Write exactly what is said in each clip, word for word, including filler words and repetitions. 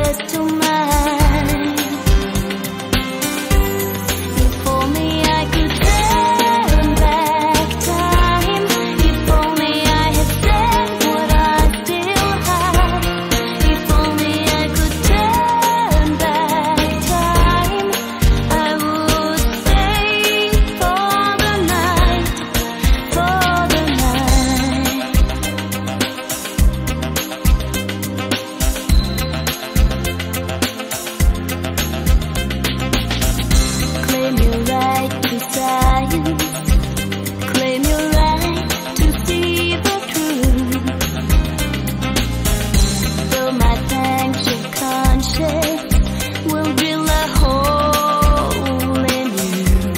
taste of mine. If only I could turn back time. If only I had said what I still have. If only I could turn back time, I would stay for the night, for the night. Claim your right to science. Claim your right to see the truth. Though my anxious conscience will drill a hole in you.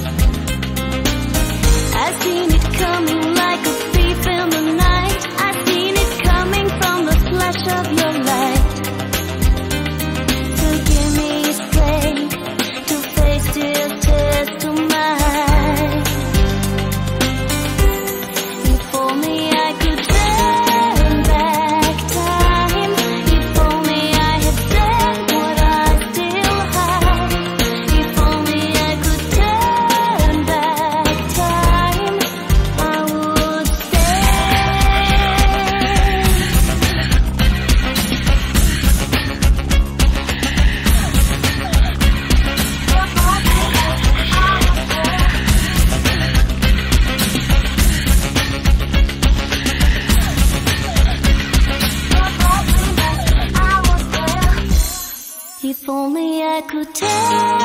I've seen it coming like a thief in the night. I've seen it coming from the flash of your light. So give me strength to face this test of mine. If only I could turn back time. If only I had said what I still have. If only I could turn back time, I would stay. If only I could tell